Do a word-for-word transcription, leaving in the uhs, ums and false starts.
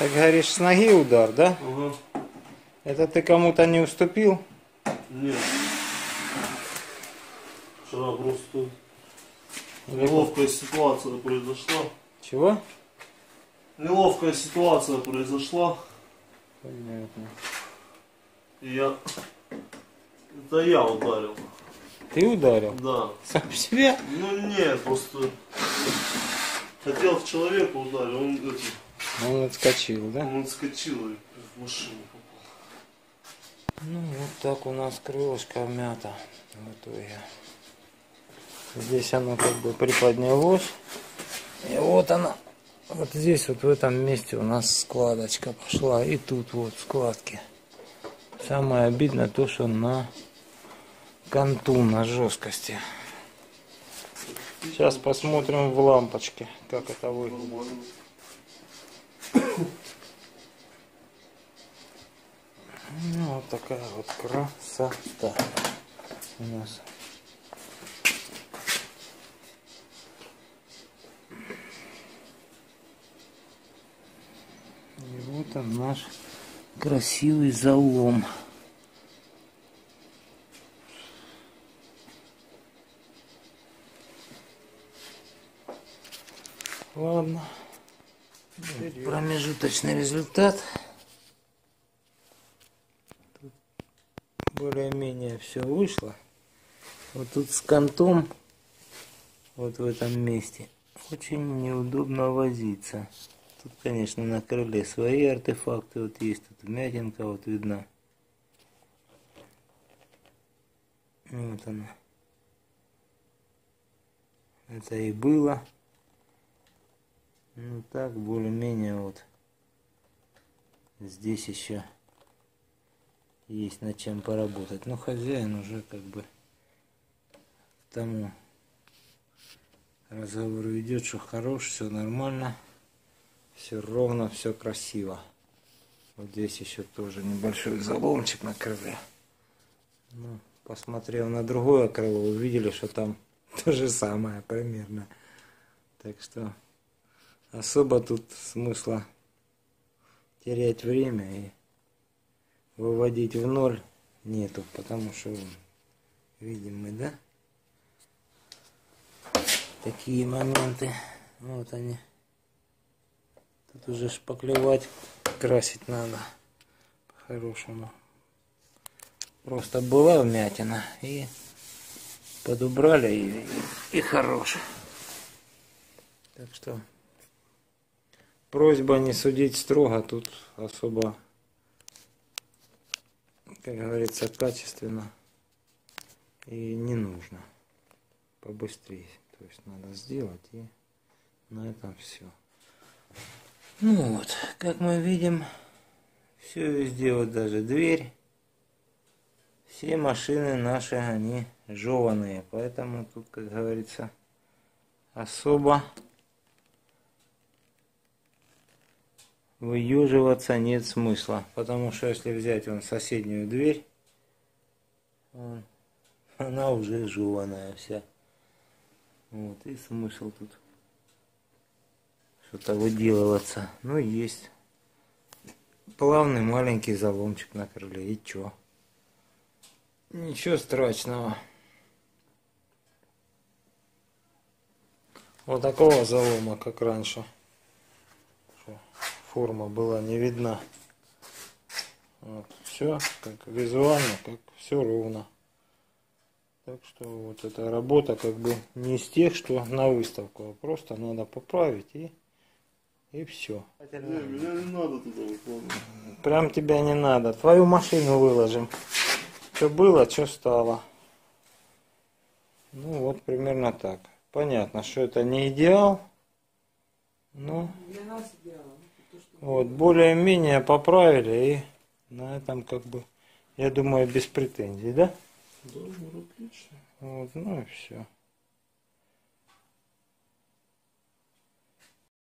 Так говоришь, с ноги удар, да? Ага. Это ты кому-то не уступил? Нет. Вчера просто неловкая ситуация произошла. Чего? Неловкая ситуация произошла. Понятно. И я... Это я ударил. Ты ударил? Да. Сам себя? Ну нет, просто... Хотел в человека ударить, он это... Он отскочил, да? Он отскочил и в машину попал. Ну вот так у нас крылышко мята в итоге. Здесь оно как бы приподнялось. И вот она. Вот здесь вот в этом месте у нас складочка пошла. И тут вот складки. Самое обидное то, что на канту, на жесткости. Сейчас посмотрим в лампочке, как это выглядит. Ну, вот такая вот красота у нас. И вот он наш красивый залом. Ладно. Промежуточный результат. Более-менее все вышло. Вот тут с кантом, вот в этом месте, очень неудобно возиться. Тут, конечно, на крыле свои артефакты вот есть. Тут вмятинка вот видна. Вот она. Это и было. Ну так, более-менее вот. Здесь еще есть над чем поработать. Но хозяин уже как бы к тому разговору идет, что хорош, все нормально, все ровно, все красиво. Вот здесь еще тоже небольшой заломчик на крыле. Ну, посмотрев на другое крыло, увидели, что там то же самое примерно. Так что особо тут смысла терять время и выводить в ноль нету, потому что видим мы, да, такие моменты. Вот они. Тут уже шпаклевать, красить надо по-хорошему. Просто была вмятина и подубрали, и, и, и хорош. Так что просьба не судить строго, тут особо, как говорится, качественно и не нужно. Побыстрее. То есть надо сделать, и на этом все. Ну вот, как мы видим, все везде, вот даже дверь. Все машины наши, они жеваные. Поэтому тут, как говорится, особо выеживаться нет смысла. Потому что если взять вон соседнюю дверь, вон, она уже жеваная вся. Вот, и смысл тут что-то выделываться. Ну, есть плавный маленький заломчик на крыле. И чё? Ничего страшного. Вот такого залома, как раньше. Форма была не видна. Вот, все как визуально, как все ровно. Так что вот эта работа как бы не из тех, что на выставку, а просто надо поправить и, и все. Не, меня не надо туда выкладывать. Прям тебя не надо. Твою машину выложим. Что было, что стало. Ну вот примерно так. Понятно, что это не идеал. Но Для нас идеал. вот более-менее поправили, и на этом как бы, я думаю, без претензий, да? Да, ну, отлично. Вот, ну и все.